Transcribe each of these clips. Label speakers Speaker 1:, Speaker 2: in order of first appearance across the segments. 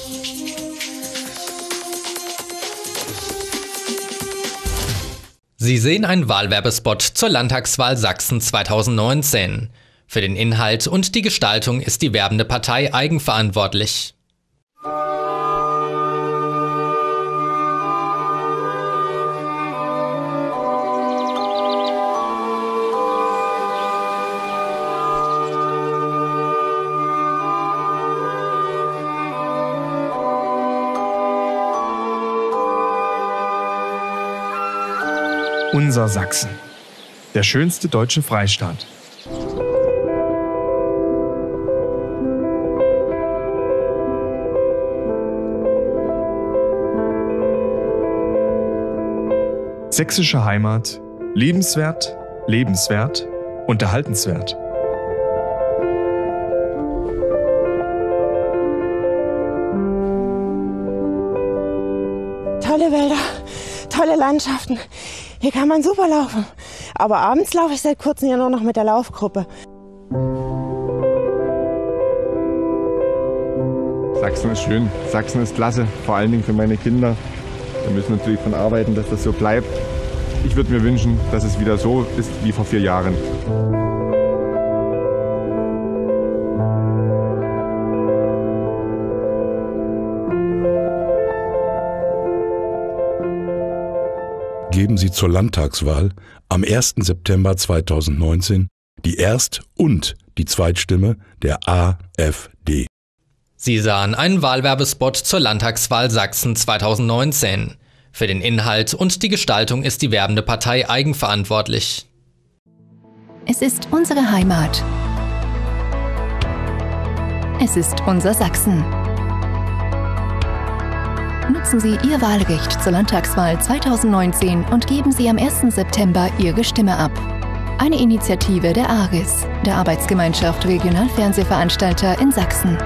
Speaker 1: Sie sehen einen Wahlwerbespot zur Landtagswahl Sachsen 2019. Für den Inhalt und die Gestaltung ist die werbende Partei eigenverantwortlich.
Speaker 2: Unser Sachsen. Der schönste deutsche Freistaat. Sächsische Heimat. Liebenswert, lebenswert, unterhaltenswert.
Speaker 3: Tolle Wälder, tolle Landschaften. Hier kann man super laufen. Aber abends laufe ich seit kurzem ja nur noch mit der Laufgruppe.
Speaker 4: Sachsen ist schön, Sachsen ist klasse, vor allen Dingen für meine Kinder. Wir müssen natürlich daran arbeiten, dass das so bleibt. Ich würde mir wünschen, dass es wieder so ist wie vor 4 Jahren.
Speaker 5: Geben Sie zur Landtagswahl am 1. September 2019 die Erst- und die Zweitstimme der AfD.
Speaker 1: Sie sahen einen Wahlwerbespot zur Landtagswahl Sachsen 2019. Für den Inhalt und die Gestaltung ist die werbende Partei eigenverantwortlich.
Speaker 6: Es ist unsere Heimat. Es ist unser Sachsen. Nutzen Sie Ihr Wahlrecht zur Landtagswahl 2019 und geben Sie am 1. September Ihre Stimme ab. Eine Initiative der ARIS, der Arbeitsgemeinschaft Regionalfernsehveranstalter in Sachsen.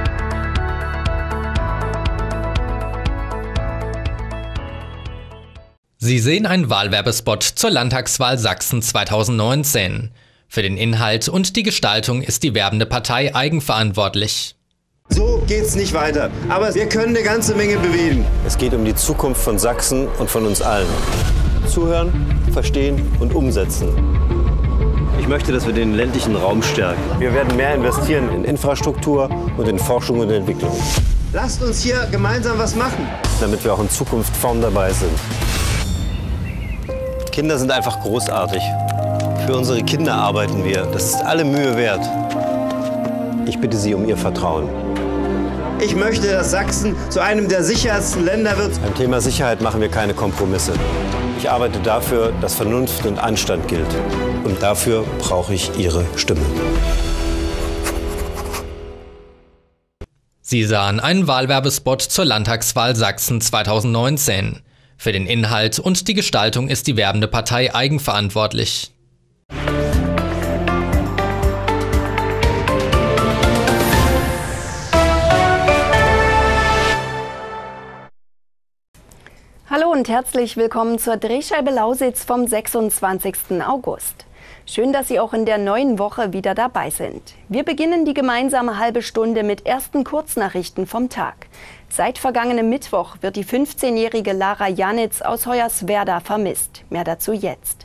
Speaker 1: Sie sehen einen Wahlwerbespot zur Landtagswahl Sachsen 2019. Für den Inhalt und die Gestaltung ist die werbende Partei eigenverantwortlich.
Speaker 7: So geht's nicht weiter, aber wir können eine ganze Menge bewegen.
Speaker 8: Es geht um die Zukunft von Sachsen und von uns allen. Zuhören, verstehen und umsetzen. Ich möchte, dass wir den ländlichen Raum stärken. Wir werden mehr investieren in Infrastruktur und in Forschung und Entwicklung.
Speaker 7: Lasst uns hier gemeinsam was machen.
Speaker 8: Damit wir auch in Zukunft vorn dabei sind. Kinder sind einfach großartig. Für unsere Kinder arbeiten wir. Das ist alle Mühe wert. Ich bitte Sie um Ihr Vertrauen.
Speaker 7: Ich möchte, dass Sachsen zu einem der sichersten Länder wird.
Speaker 8: Beim Thema Sicherheit machen wir keine Kompromisse. Ich arbeite dafür, dass Vernunft und Anstand gilt. Und dafür brauche ich Ihre Stimme.
Speaker 1: Sie sahen einen Wahlwerbespot zur Landtagswahl Sachsen 2019. Für den Inhalt und die Gestaltung ist die werbende Partei eigenverantwortlich.
Speaker 9: Hallo und herzlich willkommen zur Drehscheibe Lausitz vom 26. August. Schön, dass Sie auch in der neuen Woche wieder dabei sind. Wir beginnen die gemeinsame halbe Stunde mit ersten Kurznachrichten vom Tag. Seit vergangenem Mittwoch wird die 15-jährige Lara Janitz aus Hoyerswerda vermisst. Mehr dazu jetzt.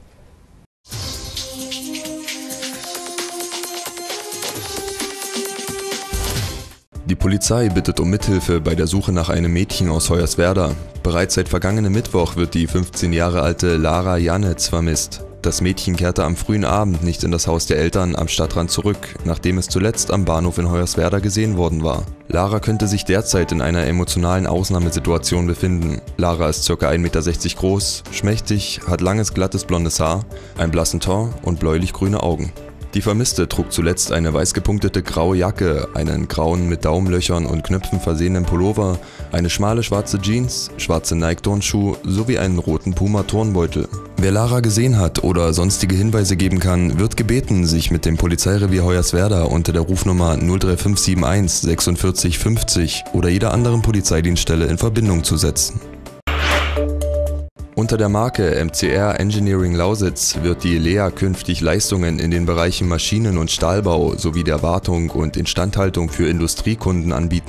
Speaker 10: Die Polizei bittet um Mithilfe bei der Suche nach einem Mädchen aus Hoyerswerda. Bereits seit vergangenem Mittwoch wird die 15 Jahre alte Lara Janitz vermisst. Das Mädchen kehrte am frühen Abend nicht in das Haus der Eltern am Stadtrand zurück, nachdem es zuletzt am Bahnhof in Hoyerswerda gesehen worden war. Lara könnte sich derzeit in einer emotionalen Ausnahmesituation befinden. Lara ist ca. 1,60 Meter groß, schmächtig, hat langes glattes blondes Haar, einen blassen Teint und bläulich-grüne Augen. Die Vermisste trug zuletzt eine weiß gepunktete graue Jacke, einen grauen mit Daumenlöchern und Knöpfen versehenen Pullover, eine schmale schwarze Jeans, schwarze Nike-Turnschuhe sowie einen roten Puma-Turnbeutel. Wer Lara gesehen hat oder sonstige Hinweise geben kann, wird gebeten, sich mit dem Polizeirevier Hoyerswerda unter der Rufnummer 03571 46 50 oder jeder anderen Polizeidienststelle in Verbindung zu setzen. Unter der Marke MCR Engineering Lausitz wird die Lea künftig Leistungen in den Bereichen Maschinen- und Stahlbau sowie der Wartung und Instandhaltung für Industriekunden anbieten.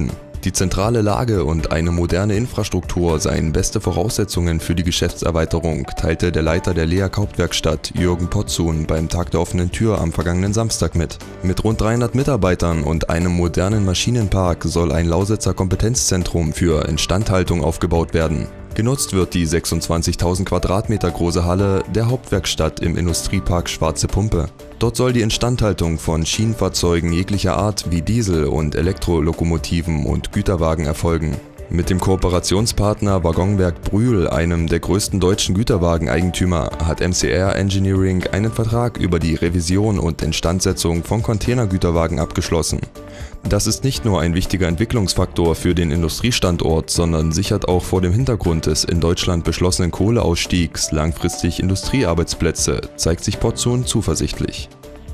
Speaker 10: Die zentrale Lage und eine moderne Infrastruktur seien beste Voraussetzungen für die Geschäftserweiterung, teilte der Leiter der LEAG Hauptwerkstatt Jürgen Potzun beim Tag der offenen Tür am vergangenen Samstag mit. Mit rund 300 Mitarbeitern und einem modernen Maschinenpark soll ein Lausitzer Kompetenzzentrum für Instandhaltung aufgebaut werden. Genutzt wird die 26.000 Quadratmeter große Halle der Hauptwerkstatt im Industriepark Schwarze Pumpe. Dort soll die Instandhaltung von Schienenfahrzeugen jeglicher Art wie Diesel- und Elektrolokomotiven und Güterwagen erfolgen. Mit dem Kooperationspartner Waggonwerk Brühl, einem der größten deutschen Güterwageneigentümer, hat MCR Engineering einen Vertrag über die Revision und Instandsetzung von Containergüterwagen abgeschlossen. Das ist nicht nur ein wichtiger Entwicklungsfaktor für den Industriestandort, sondern sichert auch vor dem Hintergrund des in Deutschland beschlossenen Kohleausstiegs langfristig Industriearbeitsplätze, zeigt sich Potzun zuversichtlich.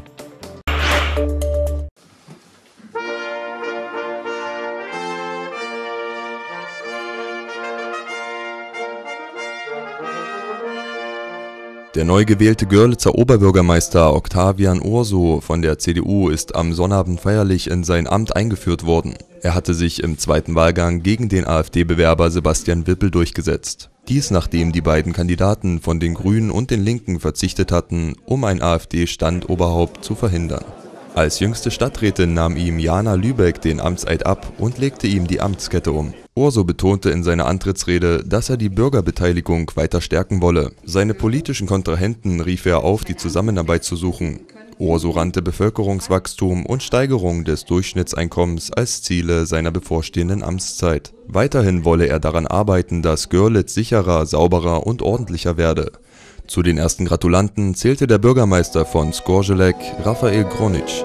Speaker 10: Der neu gewählte Görlitzer Oberbürgermeister Octavian Urso von der CDU ist am Sonnabend feierlich in sein Amt eingeführt worden. Er hatte sich im zweiten Wahlgang gegen den AfD-Bewerber Sebastian Wippel durchgesetzt. Dies nachdem die beiden Kandidaten von den Grünen und den Linken verzichtet hatten, um ein AfD-Standoberhaupt zu verhindern. Als jüngste Stadträtin nahm ihm Jana Lübeck den Amtseid ab und legte ihm die Amtskette um. Urso betonte in seiner Antrittsrede, dass er die Bürgerbeteiligung weiter stärken wolle. Seine politischen Kontrahenten rief er auf, die Zusammenarbeit zu suchen. Urso rannte Bevölkerungswachstum und Steigerung des Durchschnittseinkommens als Ziele seiner bevorstehenden Amtszeit. Weiterhin wolle er daran arbeiten, dass Görlitz sicherer, sauberer und ordentlicher werde. Zu den ersten Gratulanten zählte der Bürgermeister von Skorzelek, Rafael Gronic.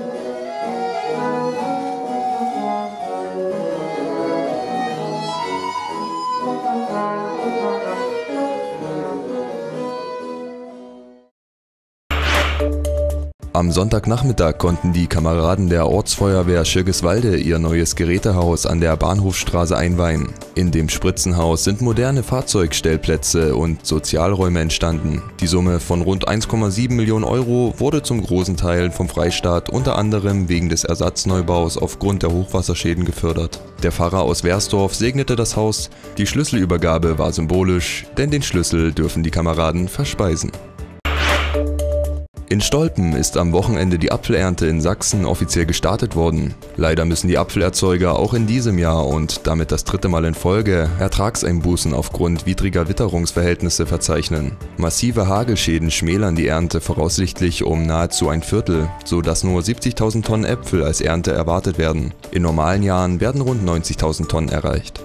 Speaker 10: Am Sonntagnachmittag konnten die Kameraden der Ortsfeuerwehr Schirgiswalde ihr neues Gerätehaus an der Bahnhofstraße einweihen. In dem Spritzenhaus sind moderne Fahrzeugstellplätze und Sozialräume entstanden. Die Summe von rund 1,7 Millionen Euro wurde zum großen Teil vom Freistaat unter anderem wegen des Ersatzneubau's aufgrund der Hochwasserschäden gefördert. Der Pfarrer aus Wersdorf segnete das Haus. Die Schlüsselübergabe war symbolisch, denn den Schlüssel dürfen die Kameraden verspeisen. In Stolpen ist am Wochenende die Apfelernte in Sachsen offiziell gestartet worden. Leider müssen die Apfelerzeuger auch in diesem Jahr und damit das dritte Mal in Folge Ertragseinbußen aufgrund widriger Witterungsverhältnisse verzeichnen. Massive Hagelschäden schmälern die Ernte voraussichtlich um nahezu ein Viertel, sodass nur 70.000 Tonnen Äpfel als Ernte erwartet werden. In normalen Jahren werden rund 90.000 Tonnen erreicht.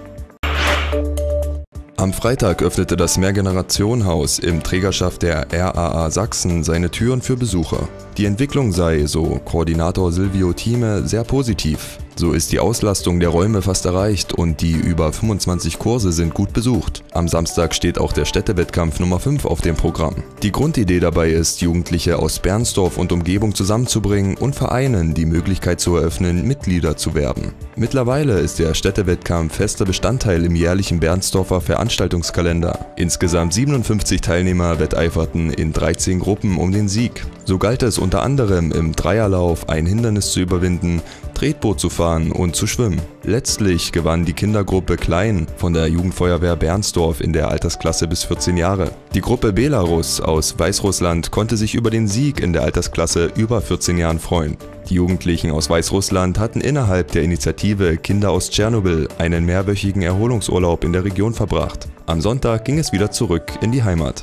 Speaker 10: Am Freitag öffnete das Mehrgenerationenhaus im Trägerschaft der RAA Sachsen seine Türen für Besucher. Die Entwicklung sei, so Koordinator Silvio Thieme, sehr positiv. So ist die Auslastung der Räume fast erreicht und die über 25 Kurse sind gut besucht. Am Samstag steht auch der Städtewettkampf Nummer 5 auf dem Programm. Die Grundidee dabei ist, Jugendliche aus Bernsdorf und Umgebung zusammenzubringen und Vereinen die Möglichkeit zu eröffnen, Mitglieder zu werben. Mittlerweile ist der Städtewettkampf fester Bestandteil im jährlichen Bernsdorfer Veranstaltungskalender. Insgesamt 57 Teilnehmer wetteiferten in 13 Gruppen um den Sieg. So galt es unter anderem im Dreierlauf ein Hindernis zu überwinden, Tretboot zu fahren und zu schwimmen. Letztlich gewann die Kindergruppe Klein von der Jugendfeuerwehr Bernsdorf in der Altersklasse bis 14 Jahre. Die Gruppe Belarus aus Weißrussland konnte sich über den Sieg in der Altersklasse über 14 Jahren freuen. Die Jugendlichen aus Weißrussland hatten innerhalb der Initiative Kinder aus Tschernobyl einen mehrwöchigen Erholungsurlaub in der Region verbracht. Am Sonntag ging es wieder zurück in die Heimat.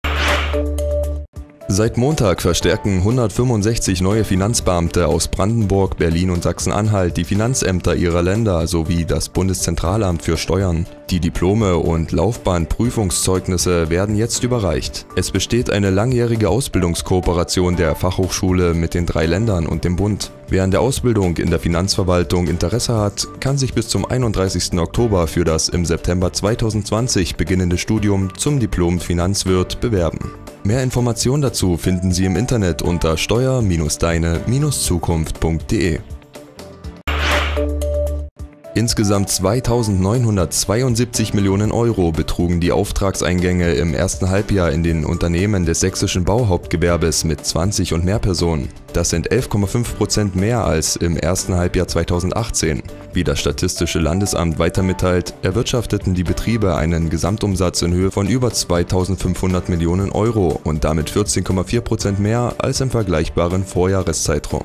Speaker 10: Seit Montag verstärken 165 neue Finanzbeamte aus Brandenburg, Berlin und Sachsen-Anhalt die Finanzämter ihrer Länder sowie das Bundeszentralamt für Steuern. Die Diplome und Laufbahnprüfungszeugnisse werden jetzt überreicht. Es besteht eine langjährige Ausbildungskooperation der Fachhochschule mit den 3 Ländern und dem Bund. Wer an der Ausbildung in der Finanzverwaltung Interesse hat, kann sich bis zum 31. Oktober für das im September 2020 beginnende Studium zum Diplom Finanzwirt bewerben. Mehr Informationen dazu finden Sie im Internet unter steuer-deine-zukunft.de. Insgesamt 2.972 Millionen Euro betrugen die Auftragseingänge im ersten Halbjahr in den Unternehmen des sächsischen Bauhauptgewerbes mit 20 und mehr Personen. Das sind 11,5% mehr als im ersten Halbjahr 2018. Wie das Statistische Landesamt weiter mitteilt, erwirtschafteten die Betriebe einen Gesamtumsatz in Höhe von über 2.500 Millionen Euro und damit 14,4% mehr als im vergleichbaren Vorjahreszeitraum.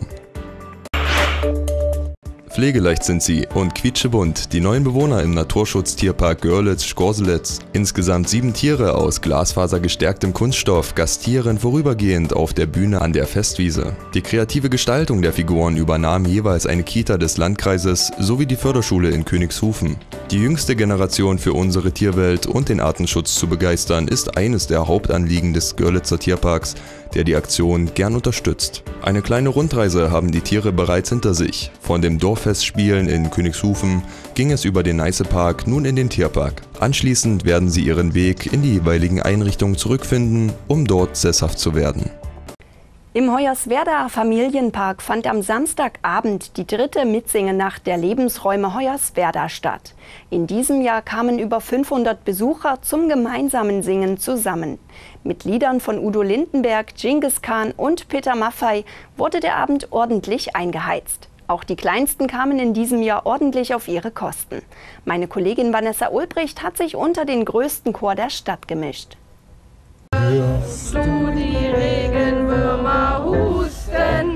Speaker 10: Pflegeleicht sind sie und quietschebunt, die neuen Bewohner im Naturschutz-Tierpark Görlitz-Skorselitz. Insgesamt 7 Tiere aus glasfasergestärktem Kunststoff gastieren vorübergehend auf der Bühne an der Festwiese. Die kreative Gestaltung der Figuren übernahm jeweils eine Kita des Landkreises sowie die Förderschule in Königshofen. Die jüngste Generation für unsere Tierwelt und den Artenschutz zu begeistern, ist eines der Hauptanliegen des Görlitzer Tierparks, der die Aktion gern unterstützt. Eine kleine Rundreise haben die Tiere bereits hinter sich. Von dem Dorffestspielen in Königshofen ging es über den Neiße-Park nun in den Tierpark. Anschließend werden sie ihren Weg in die jeweiligen Einrichtungen zurückfinden, um dort sesshaft zu werden.
Speaker 9: Im Hoyerswerda Familienpark fand am Samstagabend die 3. Mitsingenacht der Lebensräume Hoyerswerda statt. In diesem Jahr kamen über 500 Besucher zum gemeinsamen Singen zusammen. Mit Liedern von Udo Lindenberg, Dschingis Khan und Peter Maffay wurde der Abend ordentlich eingeheizt. Auch die Kleinsten kamen in diesem Jahr ordentlich auf ihre Kosten. Meine Kollegin Vanessa Ulbricht hat sich unter den größten Chor der Stadt gemischt.
Speaker 11: Hörst du die Regenwürmer husten,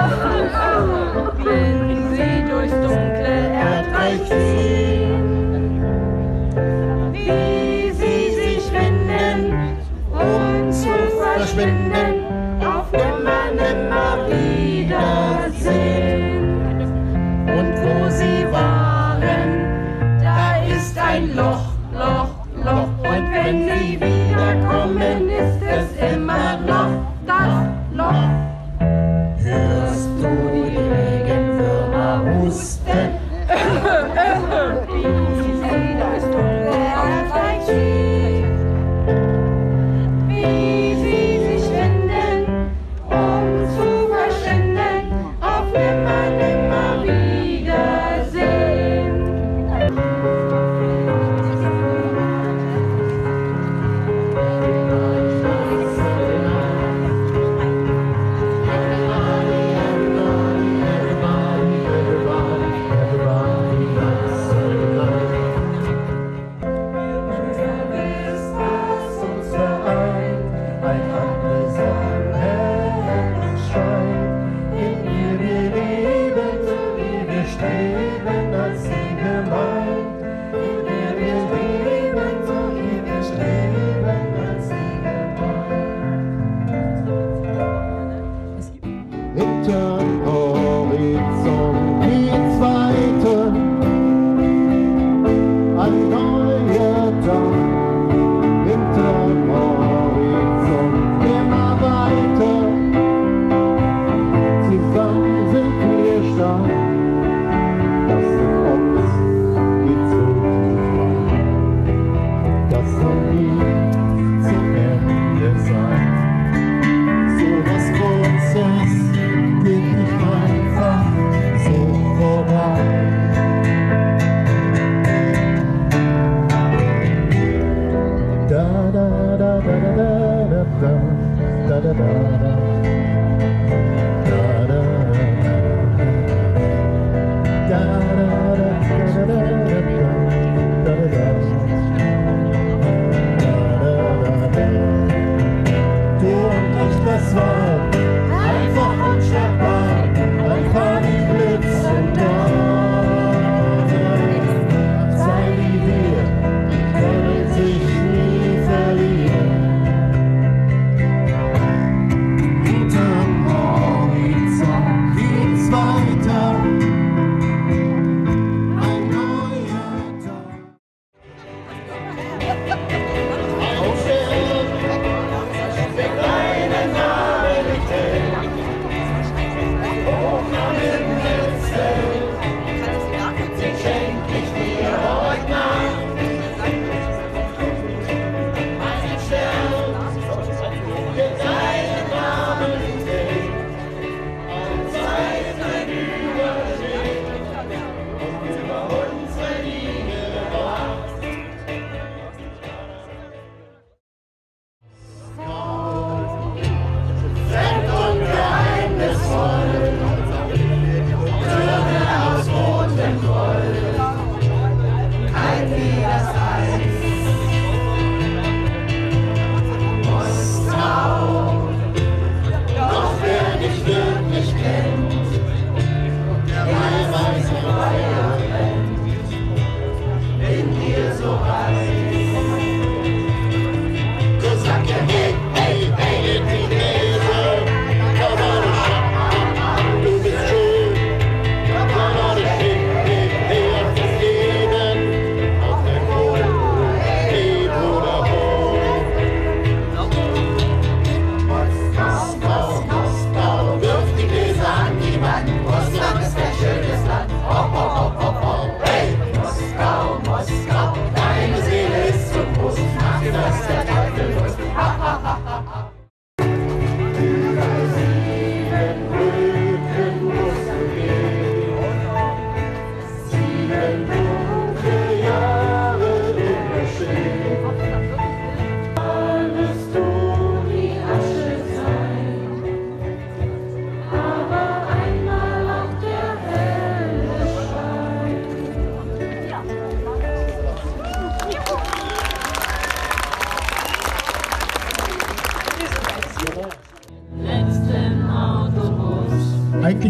Speaker 11: wenn sie durchs dunkle Erdreich ziehen, wie sie sich winden, um zu verschwinden, auf nimmer wiedersehen. Und wo sie waren, da ist ein Loch, und wenn sie wiederkommen, ist es immer noch das Loch. Hörst du die Regenwürmer husten, wie sie das dunkle Erdreich ziehen, wie sie sich winden, um zu verschwinden, auf nimmer wiedersehen.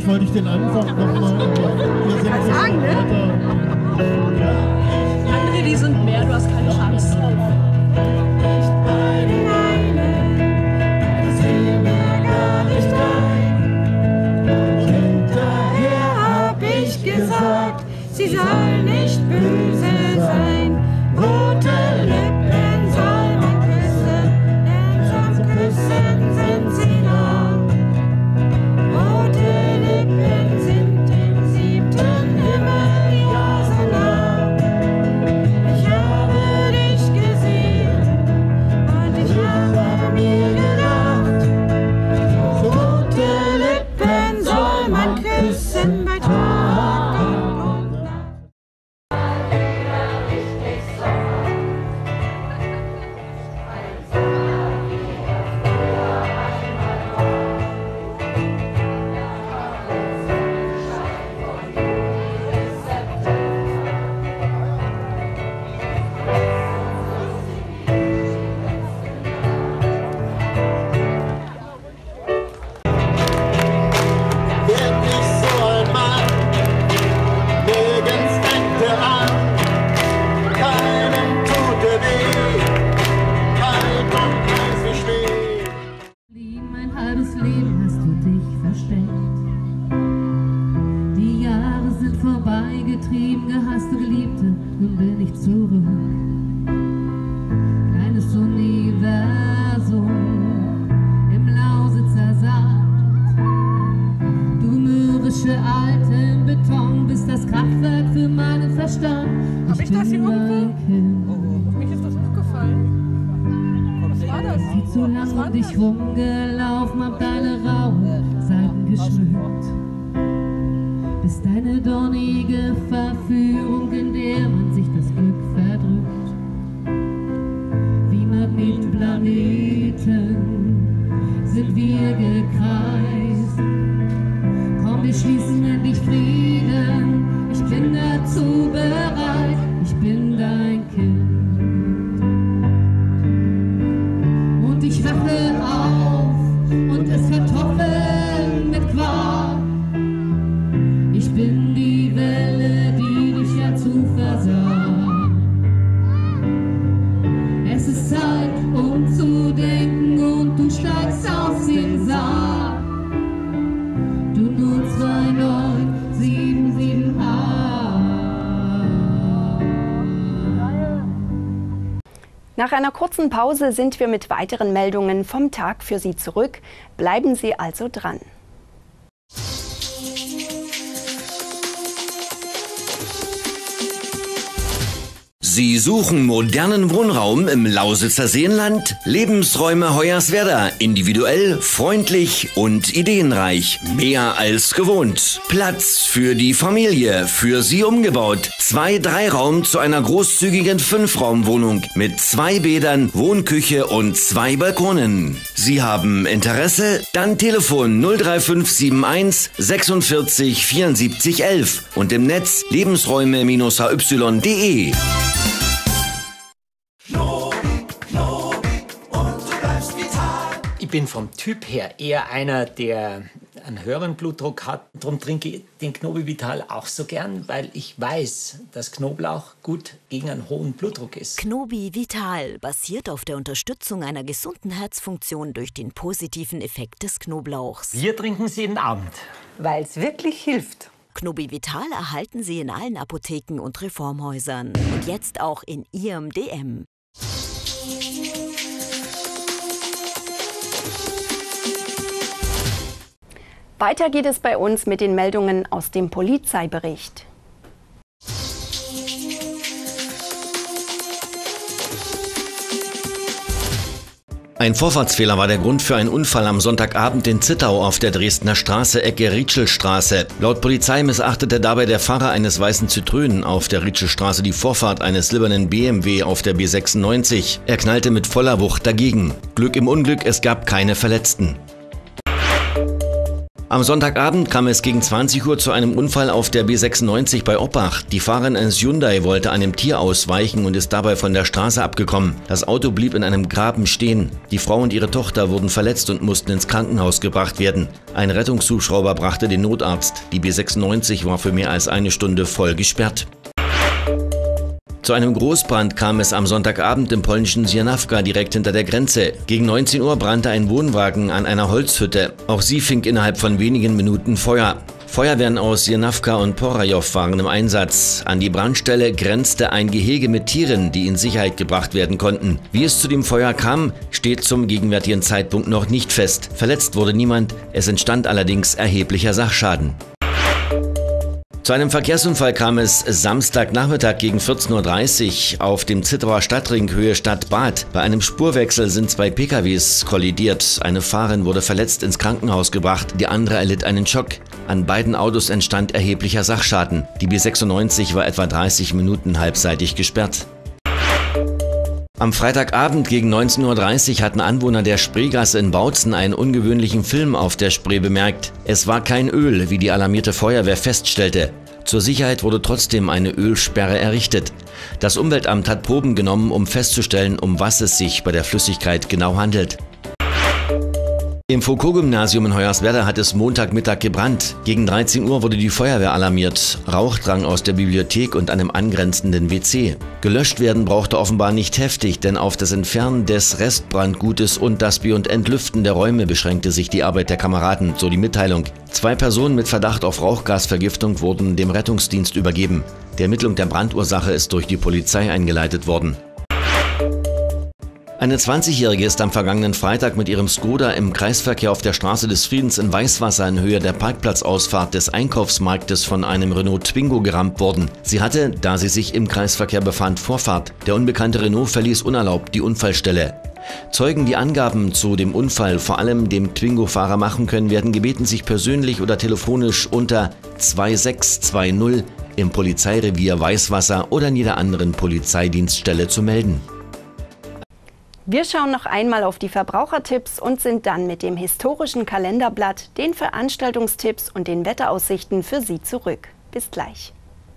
Speaker 12: eigentlich wollte ich den Anfang nochmal. Ihr singt so
Speaker 13: sagen, ne?
Speaker 12: Ja.
Speaker 13: Andere, die sind mehr, du hast keine Chance.
Speaker 11: Sie soll nicht böse sein. Rote Lippen soll man küssen, denn zum Küssen sind sie da. Rote Lippen sind im 7. Himmel ja so nah. Ich habe dich gesehen und ich habe mir gedacht, rote Lippen soll man küssen bei Tag.
Speaker 14: Gehasste Geliebte, nun bin ich zurück. Kleines Universum im Lausitzer Sand. Du mürrische Alte im Beton bist das Kraftwerk für meinen Verstand.
Speaker 13: Hab ich das hier irgendwo? Oh, mir ist das aufgefallen. Was war das?
Speaker 14: Viel zu lang um dich rumgelaufen, hab deine rauen Seiten geschmückt. Bis deine dornige Verführung, in der man sich das Glück verdrückt. Wie Magnetplaneten sind wir gekreist. Komm, wir schließen endlich Frieden. Ich bin dazu bereit. Ich bin dein Kind. Und ich wache auf und es Kartoffeln mit Quark. Ich bin die Welle, die dich ja zu versagt. Es ist Zeit, um zu denken und du steigst aus dem Sarg. Du 02977
Speaker 9: Nach einer kurzen Pause sind wir mit weiteren Meldungen vom Tag für Sie zurück. Bleiben Sie also dran.
Speaker 15: Sie suchen modernen Wohnraum im Lausitzer Seenland? Lebensräume Hoyerswerda. Individuell, freundlich und ideenreich. Mehr als gewohnt. Platz für die Familie. Für Sie umgebaut. 2-3-Raum zu einer großzügigen 5-Raum-Wohnung. Mit 2 Bädern, Wohnküche und 2 Balkonen. Sie haben Interesse? Dann Telefon 03571 46 74 11 und im Netz lebensräume-hy.de.
Speaker 16: Ich bin vom Typ her eher einer, der einen höheren Blutdruck hat. Darum trinke ich den Knobi Vital auch so gern, weil ich weiß, dass Knoblauch gut gegen einen hohen Blutdruck ist.
Speaker 17: Knobi Vital basiert auf der Unterstützung einer gesunden Herzfunktion durch den positiven Effekt des Knoblauchs.
Speaker 16: Wir trinken es jeden Abend.
Speaker 17: Weil es wirklich hilft. Knobi Vital erhalten Sie in allen Apotheken und Reformhäusern. Und jetzt auch in Ihrem DM.
Speaker 9: Weiter geht es bei uns mit den Meldungen aus dem Polizeibericht.
Speaker 15: Ein Vorfahrtsfehler war der Grund für einen Unfall am Sonntagabend in Zittau auf der Dresdner Straße, Ecke Rietschelstraße. Laut Polizei missachtete dabei der Fahrer eines weißen Citroën auf der Rietschelstraße die Vorfahrt eines silbernen BMW auf der B96. Er knallte mit voller Wucht dagegen. Glück im Unglück, es gab keine Verletzten. Am Sonntagabend kam es gegen 20 Uhr zu einem Unfall auf der B96 bei Oppach. Die Fahrerin eines Hyundai wollte einem Tier ausweichen und ist dabei von der Straße abgekommen. Das Auto blieb in einem Graben stehen. Die Frau und ihre Tochter wurden verletzt und mussten ins Krankenhaus gebracht werden. Ein Rettungshubschrauber brachte den Notarzt. Die B96 war für mehr als eine Stunde voll gesperrt. Zu einem Großbrand kam es am Sonntagabend im polnischen Siernawka direkt hinter der Grenze. Gegen 19 Uhr brannte ein Wohnwagen an einer Holzhütte. Auch sie fing innerhalb von wenigen Minuten Feuer. Feuerwehren aus Siernawka und Porajow waren im Einsatz. An die Brandstelle grenzte ein Gehege mit Tieren, die in Sicherheit gebracht werden konnten. Wie es zu dem Feuer kam, steht zum gegenwärtigen Zeitpunkt noch nicht fest. Verletzt wurde niemand, es entstand allerdings erheblicher Sachschaden. Zu einem Verkehrsunfall kam es Samstagnachmittag gegen 14:30 Uhr auf dem Zittauer Stadtring Höhe Stadt-Bad. Bei einem Spurwechsel sind 2 PKWs kollidiert. Eine Fahrerin wurde verletzt ins Krankenhaus gebracht, die andere erlitt einen Schock. An beiden Autos entstand erheblicher Sachschaden. Die B96 war etwa 30 Minuten halbseitig gesperrt. Am Freitagabend gegen 19:30 Uhr hatten Anwohner der Spreegasse in Bautzen einen ungewöhnlichen Film auf der Spree bemerkt. Es war kein Öl, wie die alarmierte Feuerwehr feststellte. Zur Sicherheit wurde trotzdem eine Ölsperre errichtet. Das Umweltamt hat Proben genommen, um festzustellen, um was es sich bei der Flüssigkeit genau handelt. Im Foucault-Gymnasium in Hoyerswerda hat es Montagmittag gebrannt. Gegen 13 Uhr wurde die Feuerwehr alarmiert. Rauch drang aus der Bibliothek und einem angrenzenden WC. Gelöscht werden brauchte offenbar nicht heftig, denn auf das Entfernen des Restbrandgutes und das Be- und Entlüften der Räume beschränkte sich die Arbeit der Kameraden, so die Mitteilung. 2 Personen mit Verdacht auf Rauchgasvergiftung wurden dem Rettungsdienst übergeben. Die Ermittlung der Brandursache ist durch die Polizei eingeleitet worden. Eine 20-Jährige ist am vergangenen Freitag mit ihrem Skoda im Kreisverkehr auf der Straße des Friedens in Weißwasser in Höhe der Parkplatzausfahrt des Einkaufsmarktes von einem Renault Twingo gerammt worden. Sie hatte, da sie sich im Kreisverkehr befand, Vorfahrt. Der unbekannte Renault verließ unerlaubt die Unfallstelle. Zeugen, die Angaben zu dem Unfall, vor allem dem Twingo-Fahrer, machen können, werden gebeten, sich persönlich oder telefonisch unter 2620 im Polizeirevier Weißwasser oder in jeder anderen Polizeidienststelle zu melden.
Speaker 9: Wir schauen noch einmal auf die Verbrauchertipps und sind dann mit dem historischen Kalenderblatt, den Veranstaltungstipps und den Wetteraussichten für Sie zurück. Bis gleich.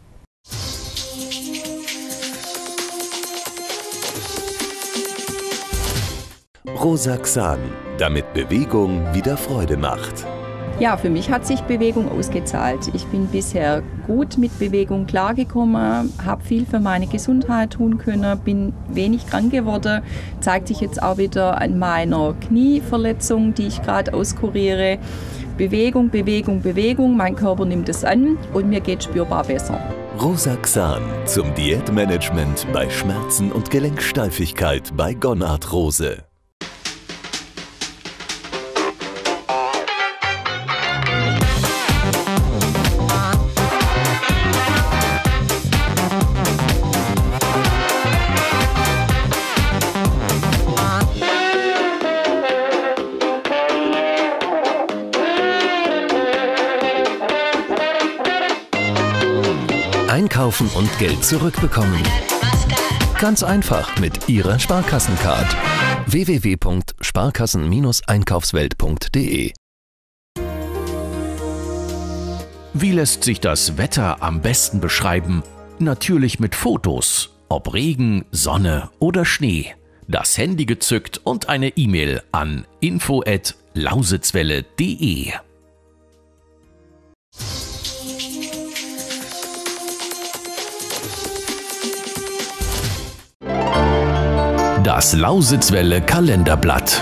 Speaker 18: Rosaxan, damit Bewegung wieder Freude macht.
Speaker 19: Ja, für mich hat sich Bewegung ausgezahlt. Ich bin bisher gut mit Bewegung klargekommen, habe viel für meine Gesundheit tun können, bin wenig krank geworden. Zeigt sich jetzt auch wieder an meiner Knieverletzung, die ich gerade auskuriere. Bewegung, Bewegung, Bewegung, mein Körper nimmt es an und mir geht spürbar besser.
Speaker 18: Rosaxan zum Diätmanagement bei Schmerzen und Gelenksteifigkeit bei Gonarthrose. Einkaufen und Geld zurückbekommen. Ganz einfach mit Ihrer Sparkassencard. www.sparkassen-einkaufswelt.de.
Speaker 20: Wie lässt sich das Wetter am besten beschreiben? Natürlich mit Fotos. Ob Regen, Sonne oder Schnee. Das Handy gezückt und eine E-Mail an info@lausitzwelle.de. Das Lausitzwelle Kalenderblatt.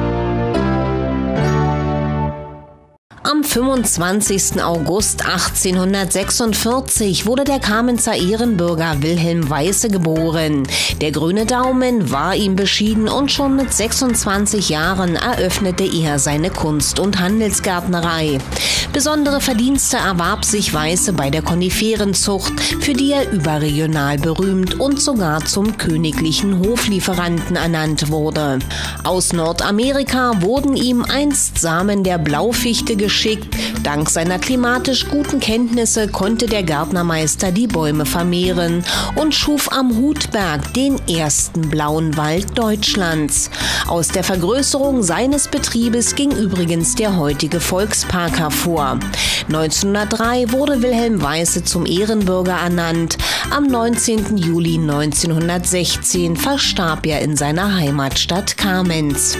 Speaker 21: Am 25. August 1846 wurde der Kamenzer Ehrenbürger Wilhelm Weisse geboren. Der grüne Daumen war ihm beschieden und schon mit 26 Jahren eröffnete er seine Kunst- und Handelsgärtnerei. Besondere Verdienste erwarb sich Weisse bei der Koniferenzucht, für die er überregional berühmt und sogar zum königlichen Hoflieferanten ernannt wurde. Aus Nordamerika wurden ihm einst Samen der Blaufichte geschickt, Dank seiner klimatisch guten Kenntnisse konnte der Gärtnermeister die Bäume vermehren und schuf am Hutberg den ersten blauen Wald Deutschlands. Aus der Vergrößerung seines Betriebes ging übrigens der heutige Volkspark hervor. 1903 wurde Wilhelm Weisse zum Ehrenbürger ernannt. Am 19. Juli 1916 verstarb er in seiner Heimatstadt Kamenz.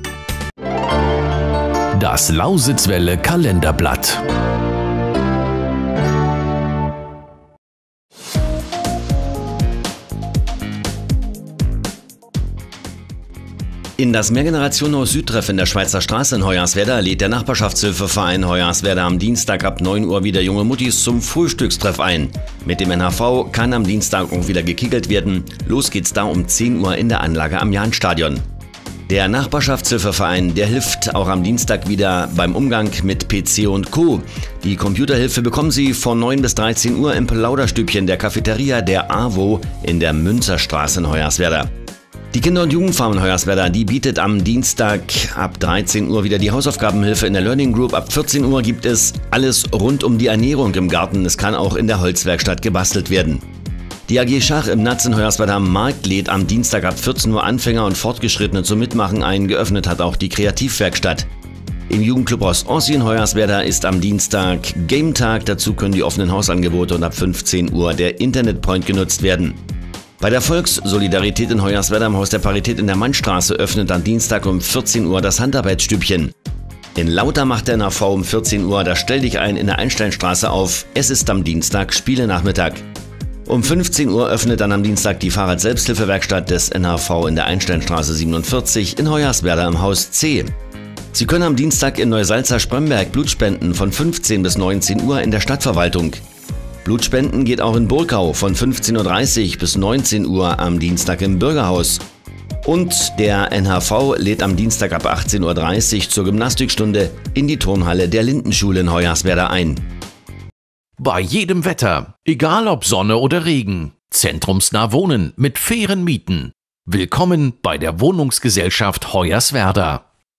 Speaker 18: Das Lausitzwelle Kalenderblatt.
Speaker 15: In das Mehrgenerationen Südtreff in der Schweizer Straße in Hoyerswerda lädt der Nachbarschaftshilfeverein Hoyerswerda am Dienstag ab 9 Uhr wieder junge Muttis zum Frühstückstreff ein. Mit dem NHV kann am Dienstag auch wieder gekickelt werden. Los geht's da um 10 Uhr in der Anlage am Jahnstadion. Der Nachbarschaftshilfeverein, der hilft auch am Dienstag wieder beim Umgang mit PC und Co. Die Computerhilfe bekommen Sie von 9 bis 13 Uhr im Plauderstübchen der Cafeteria der AWO in der Münzerstraße in Hoyerswerda. Die Kinder- und Jugendfarm in Hoyerswerda, die bietet am Dienstag ab 13 Uhr wieder die Hausaufgabenhilfe in der Learning Group. Ab 14 Uhr gibt es alles rund um die Ernährung im Garten. Es kann auch in der Holzwerkstatt gebastelt werden. Die AG Schach im Natz in Hoyerswerda am Markt lädt am Dienstag ab 14 Uhr Anfänger und Fortgeschrittene zum Mitmachen ein. Geöffnet hat auch die Kreativwerkstatt. Im Jugendclub Ossi in Hoyerswerda ist am Dienstag Game-Tag. Dazu können die offenen Hausangebote und ab 15 Uhr der Internetpoint genutzt werden. Bei der Volkssolidarität in Hoyerswerda am Haus der Parität in der Mannstraße öffnet am Dienstag um 14 Uhr das Handarbeitsstübchen. In Lauter macht der NHV um 14 Uhr das Stell dich ein in der Einsteinstraße auf. Es ist am Dienstag Spielenachmittag. Um 15 Uhr öffnet dann am Dienstag die Fahrrad-Selbsthilfewerkstatt des NHV in der Einsteinstraße 47 in Hoyerswerda im Haus C. Sie können am Dienstag in Neusalza-Spremberg Blut spenden von 15 bis 19 Uhr in der Stadtverwaltung. Blutspenden geht auch in Burgau von 15.30 Uhr bis 19 Uhr am Dienstag im Bürgerhaus. Und der NHV lädt am Dienstag ab 18.30 Uhr zur Gymnastikstunde in die Turnhalle der Lindenschule in Hoyerswerda ein.
Speaker 20: Bei jedem Wetter, egal ob Sonne oder Regen, zentrumsnah wohnen mit fairen Mieten. Willkommen bei der Wohnungsgesellschaft Hoyerswerda.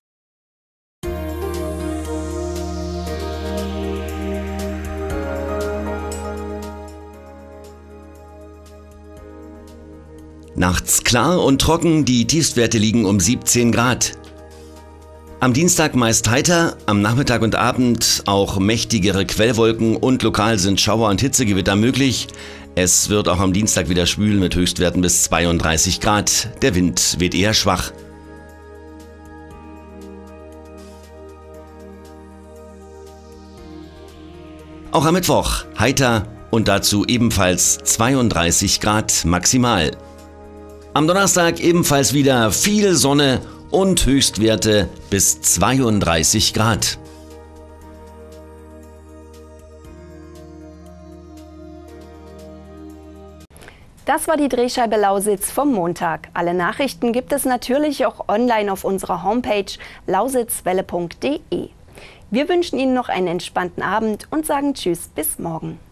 Speaker 15: Nachts klar und trocken, die Tiefstwerte liegen um 17 Grad. Am Dienstag meist heiter, am Nachmittag und Abend auch mächtigere Quellwolken und lokal sind Schauer und Hitzegewitter möglich. Es wird auch am Dienstag wieder schwül mit Höchstwerten bis 32 Grad. Der Wind weht eher schwach. Auch am Mittwoch heiter und dazu ebenfalls 32 Grad maximal. Am Donnerstag ebenfalls wieder viel Sonne und Höchstwerte bis 32 Grad.
Speaker 9: Das war die Drehscheibe Lausitz vom Montag. Alle Nachrichten gibt es natürlich auch online auf unserer Homepage lausitzwelle.de. Wir wünschen Ihnen noch einen entspannten Abend und sagen Tschüss, bis morgen.